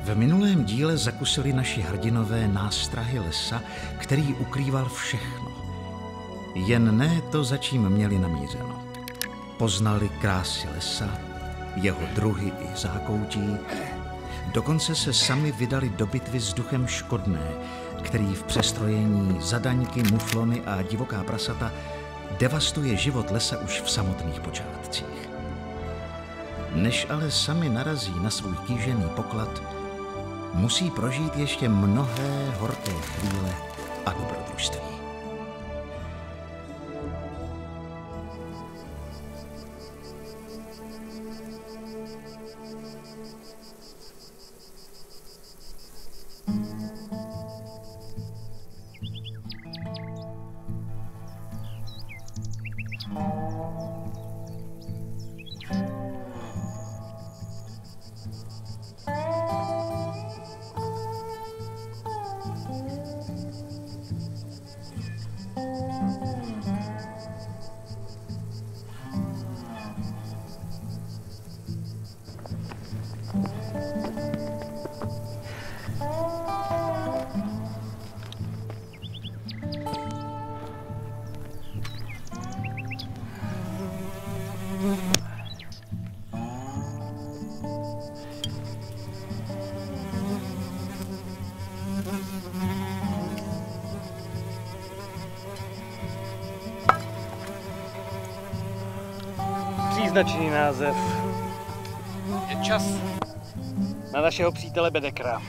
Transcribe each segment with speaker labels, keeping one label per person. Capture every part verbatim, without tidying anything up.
Speaker 1: V minulém díle zakusili naši hrdinové nástrahy lesa, který ukrýval všechno. Jen ne to, za čím měli namířeno. Poznali krásy lesa, jeho druhy i zákoutí. Dokonce se sami vydali do bitvy s duchem Škodné, který v přestrojení zadaňky, muflony a divoká prasata devastuje život lesa už v samotných počátcích. Než ale sami narazí na svůj kýžený poklad, musí prožít ještě mnohé horké chvíle a dobrodružství.
Speaker 2: Příznačný název. Je čas na našeho přítele Bedekra.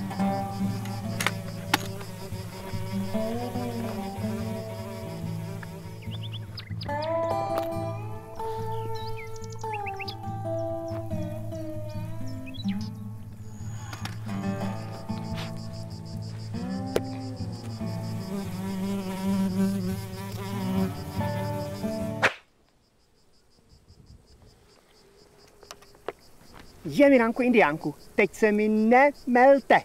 Speaker 3: Je, Miránku, Indiánku, teď se mi nemelte.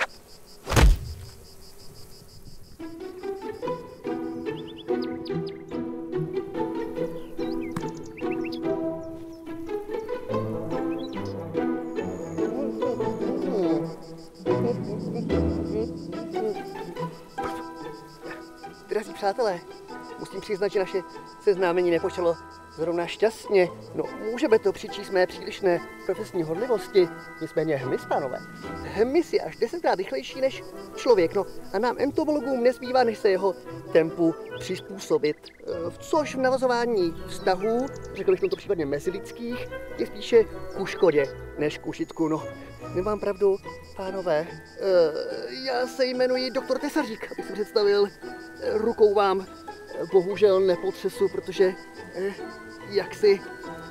Speaker 3: Drazí přátelé, musím přiznat, že naše seznámení nepočalo zrovna šťastně. No, můžeme to přičíst mé přílišné profesní horlivosti. Nicméně hmyz, pánové. Hmyz je až desetkrát rychlejší než člověk. No a nám entomologům nezbývá, než se jeho tempu přizpůsobit. Což v navazování vztahů, řekl bych v tomto případě mezilidských, je spíše ku škodě než ku užitku. No, nemám pravdu, pánové. Já se jmenuji doktor Tesařík, abych si představil. Rukou vám bohužel nepotřesu, protože eh, jaksi...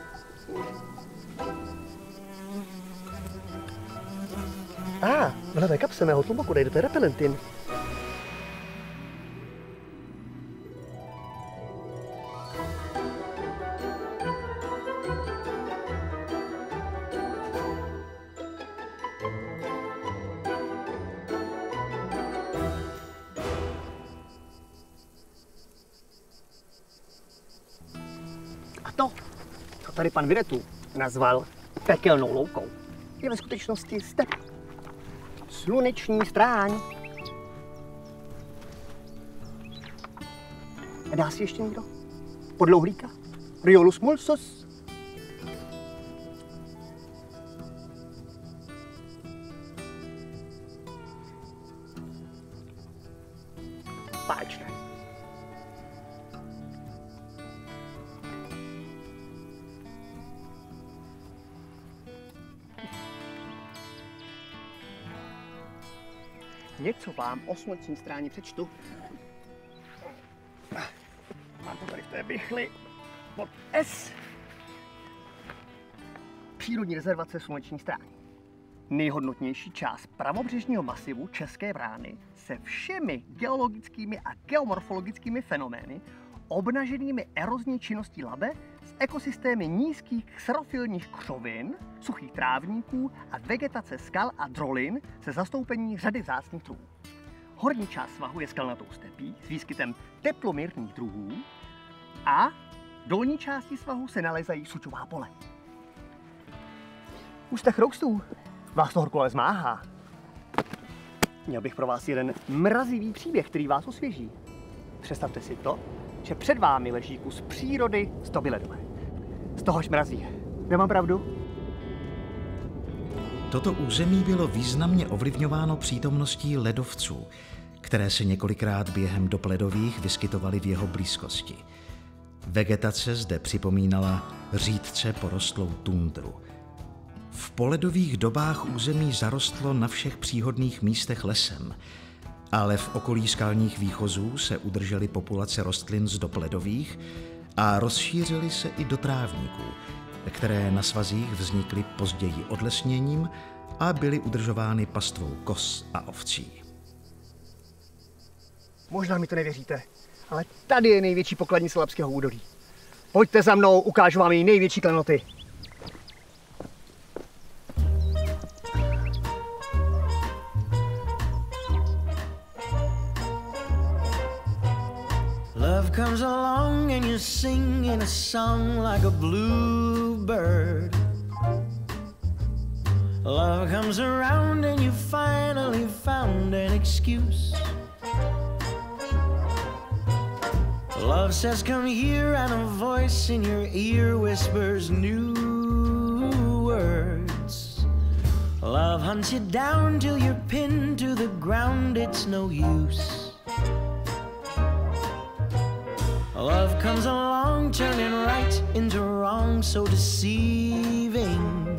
Speaker 3: A, ah, v levé kapse mého tlumoku najdete repelentin. To, co tady pan Vinetu nazval pekelnou loukou, je ve skutečnosti step. Sluneční stráň. A dá si ještě někdo? Podlouhlíka? Riolus mulsus? Páčné. Něco vám o sluneční stráni přečtu. Mám to tady v té bychli pod S. Přírodní rezervace sluneční stráň. Nejhodnotnější část pravobřežního masivu České Vrány se všemi geologickými a geomorfologickými fenomény obnaženými erozní činností Labe s ekosystémy nízkých xerofilních křovin, suchých trávníků a vegetace skal a drolin se zastoupení řady vzácných druhů. Horní část svahu je skalnatou stepí s výskytem teplomírných druhů a v dolní části svahu se nalézají sučová pole. Ústa chroustů Vás to horko ale zmáhá. Měl bych pro vás jeden mrazivý příběh, který vás osvěží. Představte si to, že před vámi leží kus přírody z doby ledové. Z tohož mrazí. Nemám pravdu?
Speaker 1: Toto území bylo významně ovlivňováno přítomností ledovců, které se několikrát během dob ledových vyskytovaly v jeho blízkosti. Vegetace zde připomínala řídce porostlou tundru. V poledových dobách území zarostlo na všech příhodných místech lesem, ale v okolí skalních výchozů se udržely populace rostlin z dob ledových a rozšířily se i do trávníků, které na svazích vznikly později odlesněním a byly udržovány pastvou koz a ovcí.
Speaker 3: Možná mi to nevěříte, ale tady je největší pokladnice Labského údolí. Pojďte za mnou, ukážu vám její největší klenoty.
Speaker 4: Love comes along and you're singing a song like a bluebird. Love comes around and you finally found an excuse. Love says come here and a voice in your ear whispers new words. Love hunts you down till you're pinned to the ground, it's no use. Love comes along, turning right into wrong, so deceiving.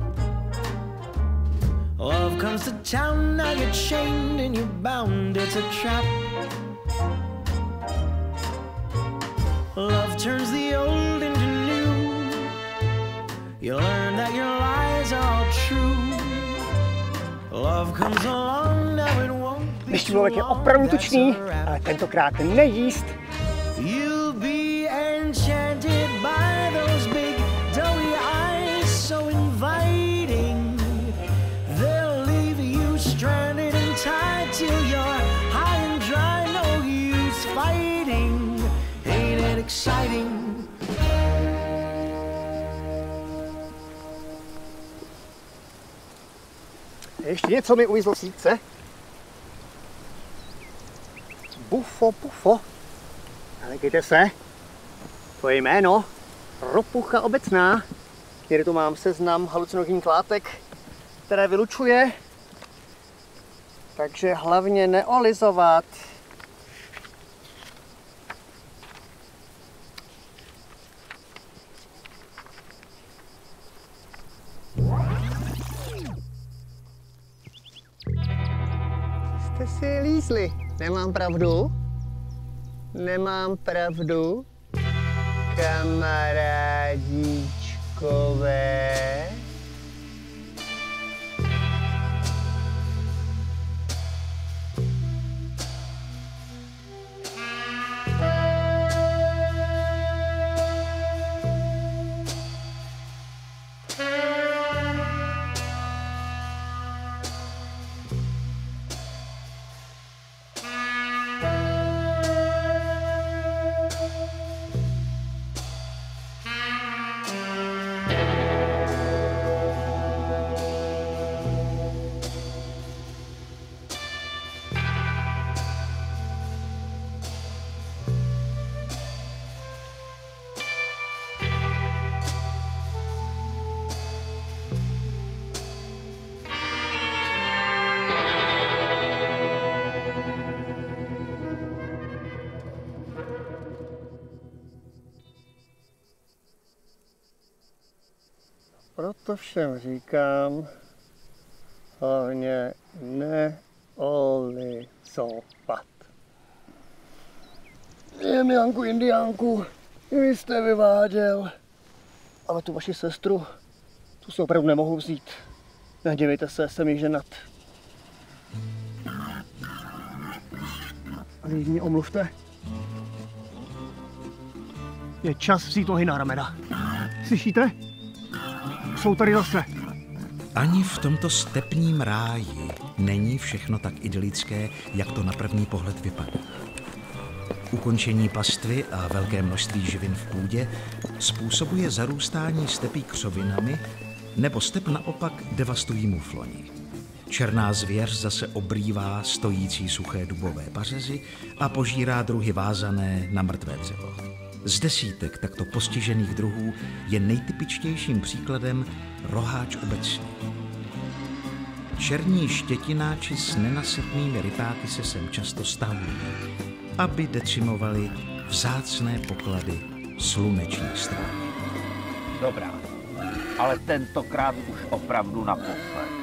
Speaker 4: Love comes to town, now you're chained and you're bound, it's a trap. Love turns the old into new. You learn that your lies are all true. Love comes along, now it won't be
Speaker 3: Dnešní
Speaker 4: too
Speaker 3: mluvek je
Speaker 4: long,
Speaker 3: opravdu
Speaker 4: that's
Speaker 3: tučný,
Speaker 4: a wrap.
Speaker 3: ale tentokrát nejíst.
Speaker 4: You'll be enchanted by those big doughy eyes, so inviting. They'll leave you stranded and tied till you're high and dry. No use fighting, ain't it exciting?
Speaker 3: Ještě něco mi uvízlo v síce. Bufo, bufo. Helejte se. Tvoje jméno? Ropucha obecná. Tady tu mám seznam halucinogenních látek, které vylučuje. Takže hlavně neolizovat. Jste si lízli. Nemám pravdu? Nemám pravdu, kamarádíčkové. Proto všem říkám, hlavně neolizovat. Jem, Janku, Indiánku, vy jste vyváděl. Ale tu vaši sestru, tu se opravdu nemohu vzít. Nedívejte se, jsem jí ženat. A vy mě omluvte. Je čas vzít nohy na ramena. Slyšíte? Jsou tady zase.
Speaker 1: Ani v tomto stepním ráji není všechno tak idylické, jak to na první pohled vypadá. Ukončení pastvy a velké množství živin v půdě způsobuje zarůstání stepí křovinami nebo step naopak devastují mufloni. Černá zvěř zase obrývá stojící suché dubové pařezy a požírá druhy vázané na mrtvé dřevo. Z desítek takto postižených druhů je nejtypičtějším příkladem roháč obecný. Černí štětináči s nenasytnými rypáky se sem často stahují, aby decimovali vzácné poklady sluneční strávy.
Speaker 5: Dobrá, ale tentokrát už opravdu naposled.